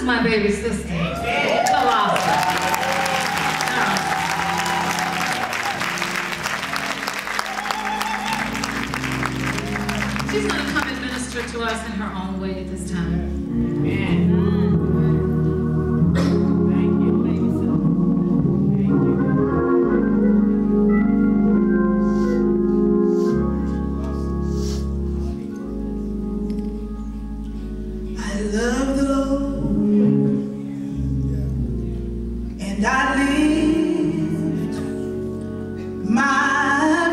is my baby sister, Colossal. She's going to come and minister to us in her own way at this time. Amen. Thank you, baby sister. Thank you. I love the Lord, and I lift my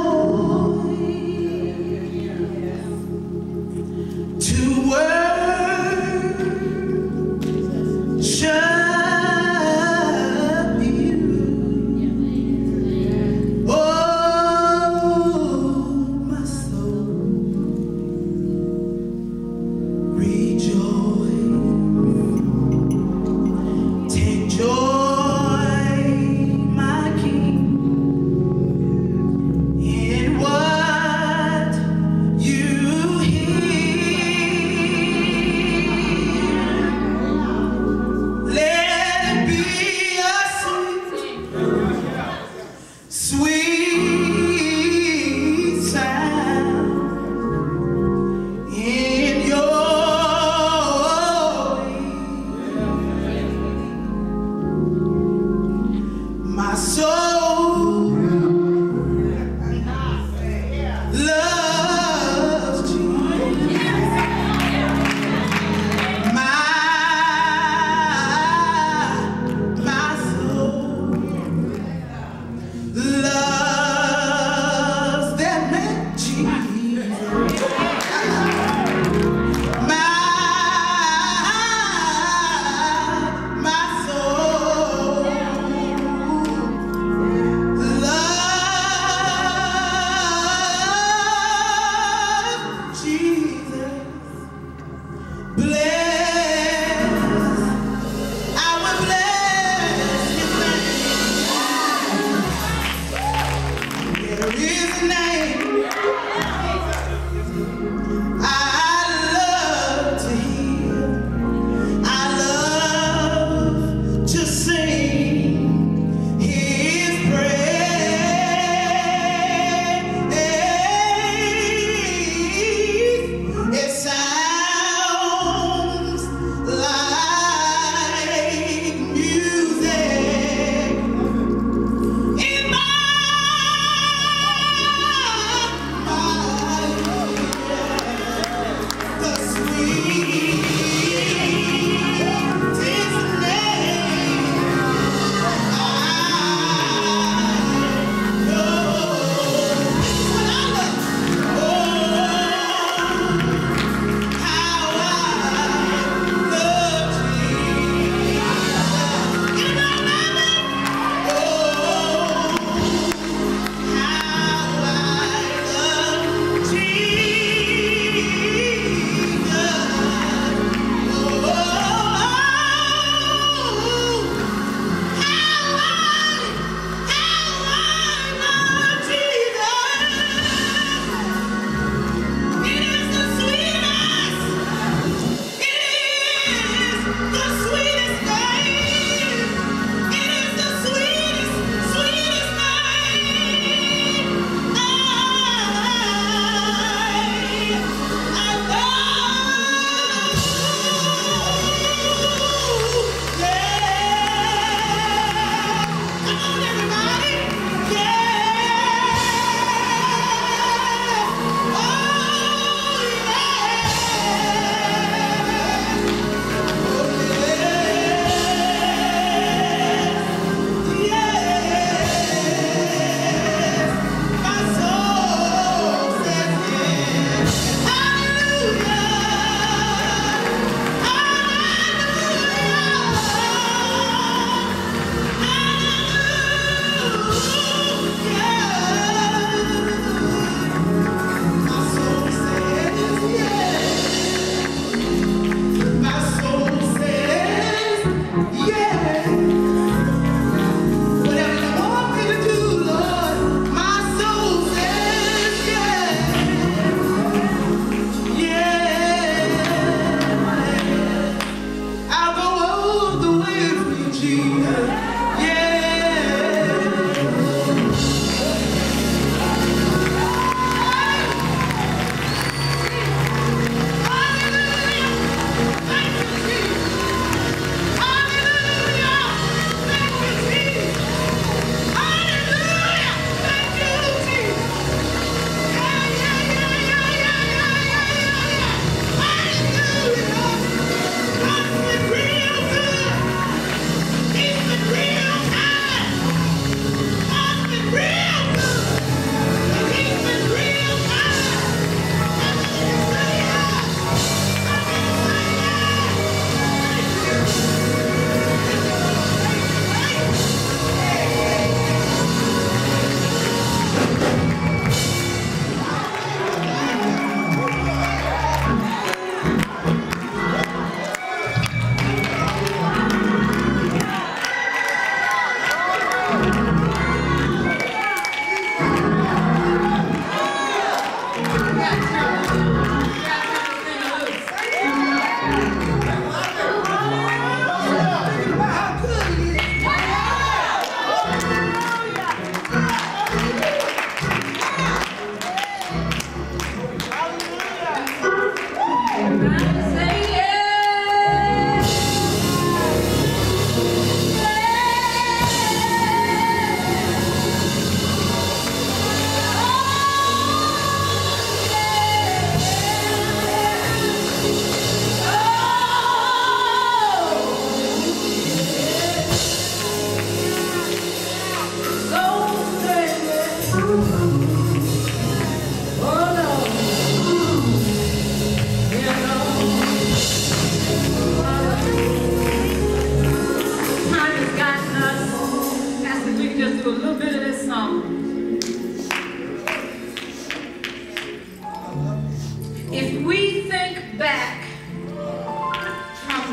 voice to worship you. Oh, my soul, rejoice. Take joy, my King, in what you hear. Let it be a sweet, sweet sound in your ear. My soul loves Jesus. My soul loves that man Jesus. My soul loves Jesus. Bless, I will bless His name. There is a name I love to hear. I love to sing His praise. It sounds like music in my the sweetest name I know. When I look, oh, how I love Jesus. You know that? Oh, how I love Jesus. Oh, I'll go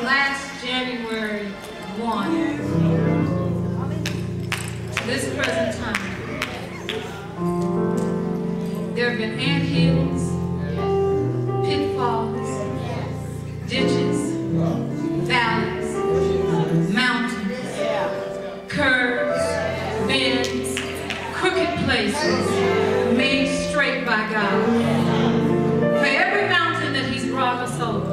last January 1 to this present time, there have been anthills, pitfalls, ditches, valleys, mountains, curves, bends, crooked places made straight by God. For every mountain that He's brought us over.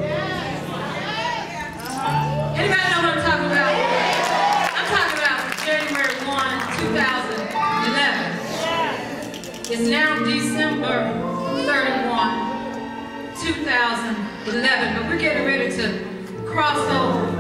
Anybody know what I'm talking about? I'm talking about January 1, 2011. It's now December 31, 2011, but we're getting ready to cross over